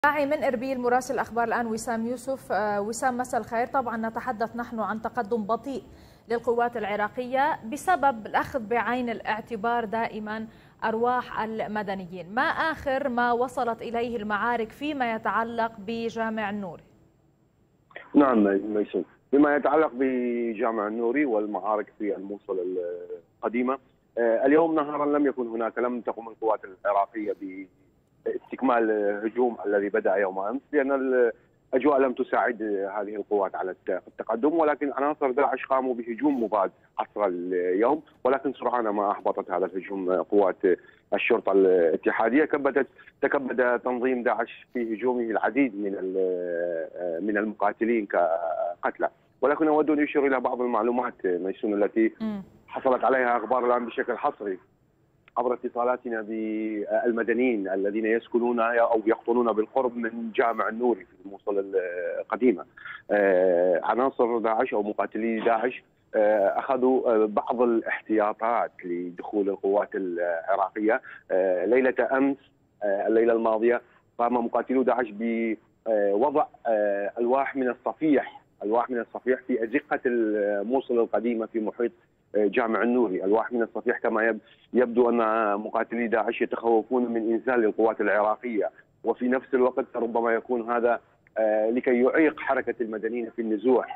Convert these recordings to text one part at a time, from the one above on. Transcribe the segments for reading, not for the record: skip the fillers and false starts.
معي من إربيل مراسل أخبار الآن وسام يوسف. وسام، مساء الخير. طبعا نتحدث نحن عن تقدم بطيء للقوات العراقية بسبب الأخذ بعين الاعتبار دائما أرواح المدنيين. ما آخر ما وصلت إليه المعارك فيما يتعلق بجامع النوري؟ نعم ميسون، بما يتعلق بجامع النوري والمعارك في الموصل القديمة، اليوم نهارا لم تقم القوات العراقية باستكمال الهجوم الذي بدأ يوم أمس، لأن الأجواء لم تساعد هذه القوات على التقدم، ولكن عناصر داعش قاموا بهجوم مباد عصر اليوم، ولكن سرعان ما أحبطت هذا الهجوم قوات الشرطة الاتحادية. تكبد تنظيم داعش في هجومه العديد من المقاتلين كقتلى، ولكن أود أن أشير إلى بعض المعلومات ميسون التي حصلت عليها أخبار الآن بشكل حصري عبر اتصالاتنا بالمدنيين الذين يسكنون أو يقطنون بالقرب من جامع النوري في الموصل القديمة. عناصر داعش أو مقاتلي داعش أخذوا بعض الاحتياطات لدخول القوات العراقية. ليلة أمس، الليلة الماضية، قام مقاتلو داعش بوضع ألواح من الصفيح في أزقة الموصل القديمة في محيط جامع النوري. ألواح من الصفيح، كما يبدو أن مقاتلي داعش يتخوفون من إنزال القوات العراقية، وفي نفس الوقت ربما يكون هذا لكي يعيق حركة المدنيين في النزوح،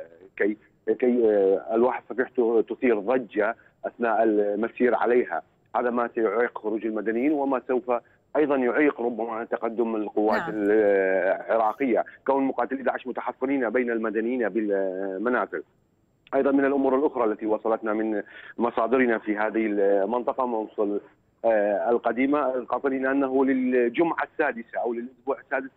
كي ألواح الصفيح تثير ضجة أثناء المسير عليها. هذا ما سيعيق خروج المدنيين، وما سوف أيضا يعيق ربما تقدم القوات العراقية، كون مقاتلي داعش متحصنين بين المدنيين بالمنازل. أيضا من الأمور الأخرى التي وصلتنا من مصادرنا في هذه المنطقة موصل القديمة القاطنين أنه للجمعة السادسة أو للأسبوع السادس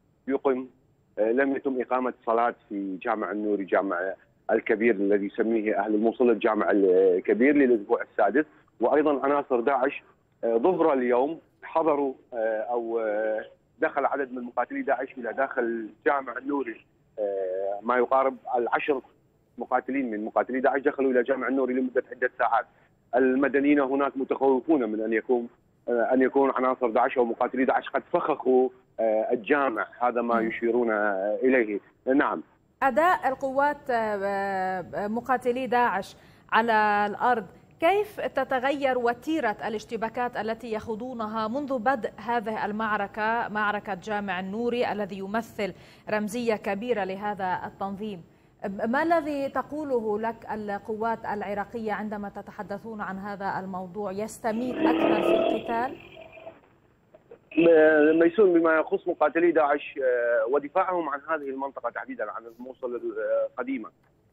لم يتم إقامة صلاة في جامع النوري، جامع الكبير الذي يسميه أهل الموصل الجامع الكبير، للأسبوع السادس. وأيضا عناصر داعش ظهر اليوم حضروا أو دخل عدد من مقاتلي داعش إلى داخل جامع النوري، ما يقارب 10 مقاتلين من مقاتلي داعش دخلوا الى جامع النوري لمده عده ساعات. المدنيين هناك متخوفون من ان يكون عناصر داعش او مقاتلي داعش قد فخخوا الجامع، هذا ما يشيرون اليه. نعم، اداء القوات مقاتلي داعش على الارض، كيف تتغير وتيره الاشتباكات التي يخوضونها منذ بدء هذه المعركه، معركه جامع النوري الذي يمثل رمزيه كبيره لهذا التنظيم؟ ما الذي تقوله لك القوات العراقية عندما تتحدثون عن هذا الموضوع؟ يستميت أكثر في القتال؟ ميسون، بما يخص مقاتلي داعش ودفاعهم عن هذه المنطقة تحديدا، عن الموصل القديمة،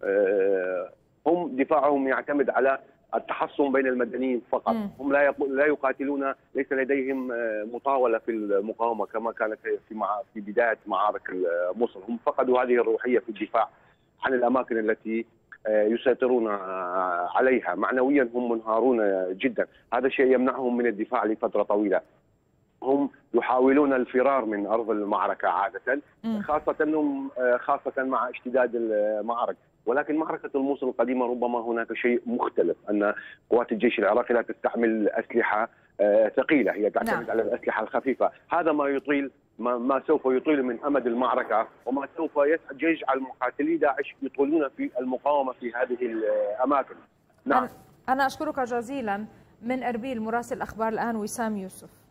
هم دفاعهم يعتمد على التحصن بين المدنيين فقط. هم لا يقاتلون، ليس لديهم مطاولة في المقاومة كما كانت في بداية معارك الموصل. هم فقدوا هذه الروحية في الدفاع عن الأماكن التي يسيطرون عليها. معنويا هم منهارون جدا، هذا الشيء يمنعهم من الدفاع لفترة طويلة. هم يحاولون الفرار من أرض المعركة عادة، خاصة مع اشتداد المعارك. ولكن معركة الموصل القديمة ربما هناك شيء مختلف، أن قوات الجيش العراقي لا تستعمل أسلحة ثقيلة، هي تعتمد على الأسلحة الخفيفة. هذا ما سوف يطيل من أمد المعركة، وما سوف يجعل مقاتلي داعش يطولون في المقاومة في هذه الأماكن. نعم، أنا أشكرك جزيلا من إربيل مراسل أخبار الآن وسام يوسف.